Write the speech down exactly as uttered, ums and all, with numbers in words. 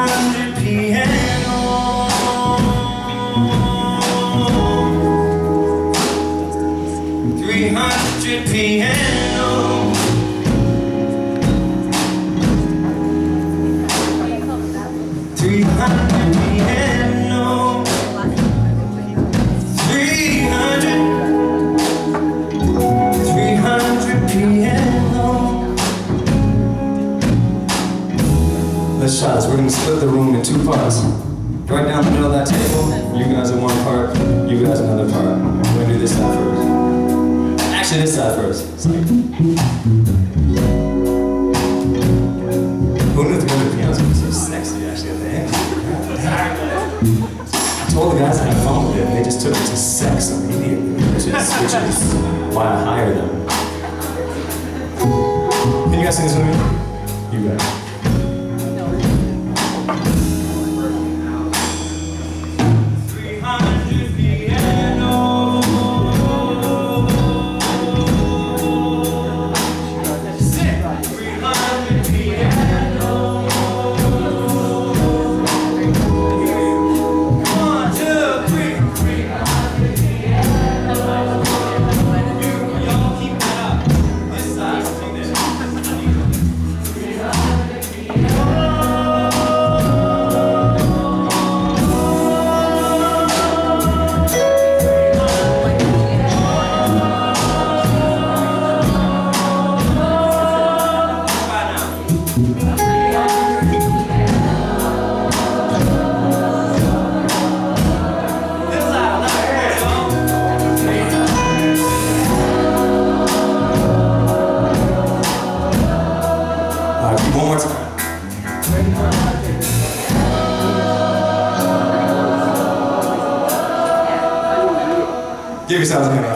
hundred piano. Three hundred piano. Three hundred piano. Three hundred. Three hundred piano. Let's shots. We're gonna split the room in two parts. Right down the middle of that table, you guys in one part, you guys another part. We're gonna do this side first. Actually, this side first. It's like... Who knew three hundred pianos would be so sexy, actually, at the end? I told the guys I had fun with it, they just took it to sex immediately, which is, which is why I hired them. Can you guys sing this with me? You guys. One more time. Give yourselves a minute.